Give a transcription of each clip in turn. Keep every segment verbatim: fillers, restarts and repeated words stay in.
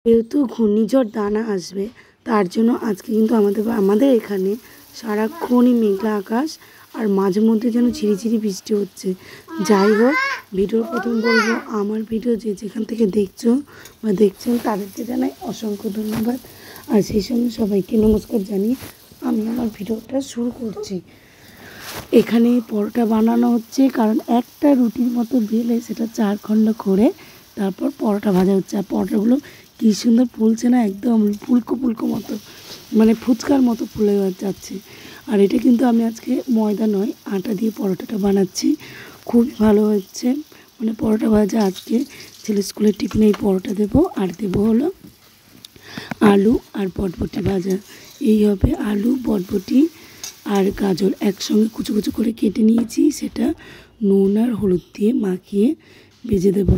যেহেতু ঘূর্ণিঝড় দানা আসবে তার জন্য আজকে কিন্তু আমাদের আমাদের এখানে সারাক্ষণই মেঘলা আকাশ আর মাঝে মধ্যে যেন ঝিরিঝিরি বৃষ্টি হচ্ছে। যাই হোক, ভিডিওর প্রথম বলবো আমার ভিডিও যে যেখান থেকে দেখছো বা দেখছেন তাদেরকে জানাই অসংখ্য ধন্যবাদ। আর সেই সঙ্গে সবাইকে নমস্কার জানিয়ে আমি আমার ভিডিওটা শুরু করছি। এখানে পরোটা বানানো হচ্ছে, কারণ একটা রুটির মতো বেলে সেটা চার খণ্ড করে তারপর পরোটা ভাজা হচ্ছে। আর পরোটাগুলো কী সুন্দর ফুলছে না, একদম ফুলকো ফুলকো মতো, মানে ফুচকার মতো ফুলে যাচ্ছে। আর এটা কিন্তু আমি আজকে ময়দা নয় আটা দিয়ে পরোটাটা বানাচ্ছি, খুব ভালো হচ্ছে। মানে পরোটা ভাজা আজকে ছেলে স্কুলের টিফিনে এই পরোটা দেবো, আর দেবো হলো আলু আর বটবটি ভাজা। এই হবে আলু বটবটি আর গাজর একসঙ্গে কুচো কুচো করে কেটে নিয়েছি, সেটা নুন আর হলুদ দিয়ে মাখিয়ে ভেজে দেব।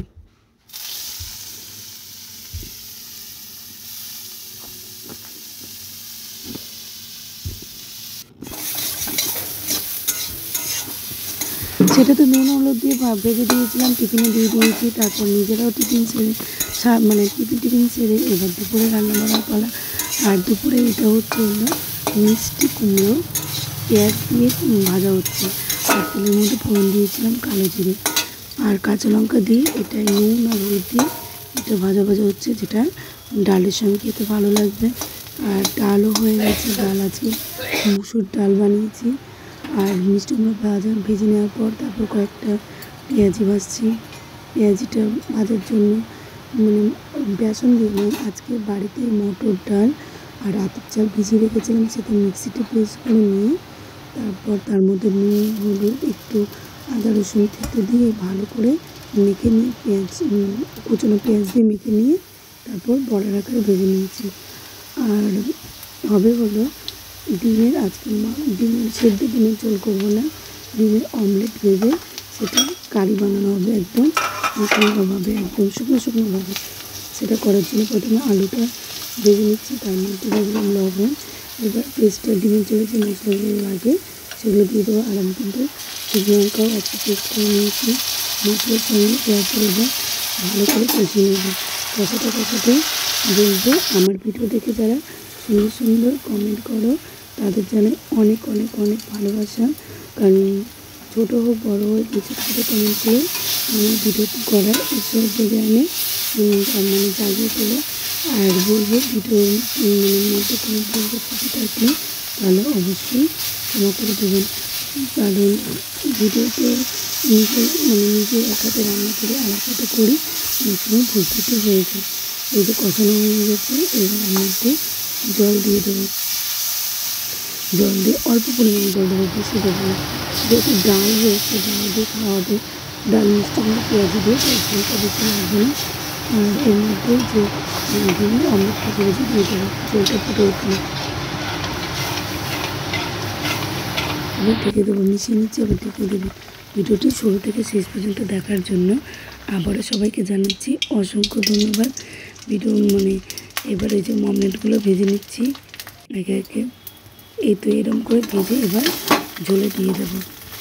সেটা তো নুন হলুদ দিয়ে ভেজে দিয়েছিলাম, টিফিনে দিয়ে দিয়েছি। তারপর নিজেরাও টিফিন সেরে মানে টিফিন টিফিন সেরে এবার দুপুরে রান্না বান্নার পালা। আর দুপুরে এটা হচ্ছে হলো মিষ্টি কুমড়ো পেঁয়াজ দিয়ে ভাজা হচ্ছে। আর তেলের মধ্যে ফোড়ন দিয়েছিলাম কালো জিরে আর কাঁচা লঙ্কা দিয়ে, এটা নুন আর হলুদ দিয়ে এটা ভাজা ভাজা হচ্ছে, যেটা ডালের সঙ্গে খেতে ভালো লাগবে। আর ডালও হয়ে গেছে, ডাল আছে, মুসুর ডাল বানিয়েছি। আর মিষ্টি কুমড়ো ভাজা ভেজে নেওয়ার পর তারপর কয়েকটা পেঁয়াজি ভাজছি। পেঁয়াজিটা ভাজার জন্য মানে বেসন দিয়ে নয়, আজকে বাড়িতে মটর ডাল আর আতপ চাল ভিজিয়ে রেখেছিলাম, সেটা মিক্সিতে পেস্ট করে নিয়ে তারপর তার মধ্যে নুন হলুদ একটু আদা রসুন থেতো দিয়ে ভালো করে মেখে নিয়ে পেঁয়াজ কুচনো পেঁয়াজ দিয়ে মেখে নিয়ে তারপর বড়ার আকারে ভেজে নিয়েছি। আর হবে হলো ডিমের, আজকে ডিমের সেদ্ধ ডিমের ঝোল করবো না, ডিমের অমলেট ভেজে সেটা কারি বানানো হবে, একদম মাখানোভাবে, একদম শুকনো শুকনোভাবে। সেটা করার জন্য প্রথমে আলুটা ভেজে নিচ্ছি, তার মধ্যে দিলাম লবণ। এবার পেস্টটা ডিমের ঝোলে যে মশলাগুলো লাগে সেগুলো দিয়ে দেবো। আর আমি কিন্তু শুকনো লঙ্কাও একটা পেস্ট করে নিয়েছি মশলার সঙ্গে, দেওয়ার পরে এবার ভালো করে কষিয়ে নেবো। কষাতে কষাতে বলবো আমার ভিডিও দেখে যারা সুন্দর সুন্দর কমেন্ট করো তাদের জানাই অনেক অনেক অনেক ভালোবাসা। কারণ ছোটো হোক বড়ো হোক কিছু ছোটো কমেন্ট করে আমার ভিডিও করার উৎসাহ জেগে আনে, মানে জাগিয়ে তোলে। আর বলবো ভিডিওর মানে মধ্যে কোনো ভুল ত্রুটি থাকলে তাহলে অবশ্যই ক্ষমা করে দেবেন। কারণ ভিডিওতে নিজে মানে নিজে এক হাতে রান্না করে আর এক হাতে করি, অনেক সময় ভুল ত্রুটি হয়ে যায়। এই যে কষানো হয়ে গেছে, এবার এর মধ্যে জল দিয়ে দেবো। জল দিয়ে অল্প পরিমাণে জল দেবো, বেশি দেবো না, যেহেতু ডাল হয়েছে ডাল দিয়ে খাওয়া হবে। ডাল মিষ্টি করে পেঁয়াজি দিয়ে ঝোলটা বেশি লাগবে না। আর এর মধ্যে যে ডিমের অমলেটটা করেছি দিয়ে দেবো, ঝোলটা ফুটে উঠবে। এবার ঢেকে দেবো, মিশিয়ে নিচ্ছি, আবার ঢেকে দেবো। ভিডিওটি শুরু থেকে শেষ পর্যন্ত দেখার জন্য আবারও সবাইকে জানাচ্ছি অসংখ্য ধন্যবাদ। ভিডিও মানে এবার এই যে অমলেটগুলো ভেজে নিচ্ছি একে একে, এই তো এরকম করে ভেজে এবার ঝোলে দিয়ে দেবো।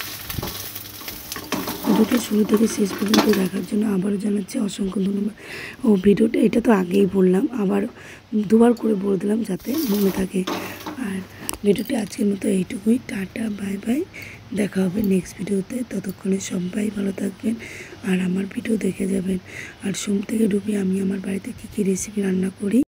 ভিডিওটা শুরু থেকে শেষ পর্যন্ত দেখার জন্য আবারও জানাচ্ছি অসংখ্য ধন্যবাদ। ও ভিডিওটা এটা তো আগেই বললাম, আবার দুবার করে বলে দিলাম যাতে মনে থাকে। আর ভিডিওটি আজকের মতো এইটুকুই, টাটা বাই বাই, দেখা হবে নেক্সট ভিডিওতে। ততক্ষণে সবাই ভালো থাকবেন আর আমার ভিডিও দেখে যাবেন। আর সোম থেকে ডুবে আমি আমার বাড়িতে কী কী রেসিপি রান্না করি